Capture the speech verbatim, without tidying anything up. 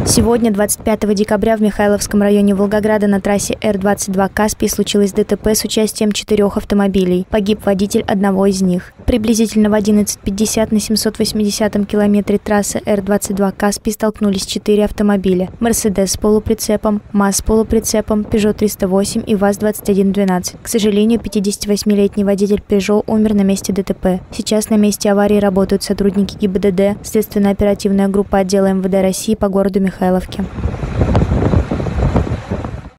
Сегодня, двадцать пятого декабря, в Михайловском районе Волгограда на трассе Р двадцать два «Каспий» случилось ДТП с участием четырех автомобилей. Погиб водитель одного из них. Приблизительно в одиннадцать пятьдесят на семьсот восьмидесятом километре трассы Р двадцать два «Каспий» столкнулись четыре автомобиля: «Мерседес» с полуприцепом, МАЗ с полуприцепом, Пежо триста восемь и ВАЗ двадцать один двенадцать. К сожалению, пятидесятивосьмилетний водитель Пежо умер на месте ДТП. Сейчас на месте аварии работают сотрудники ГИБДД, следственно-оперативная группа отдела эм вэ дэ России по городу Михайловке.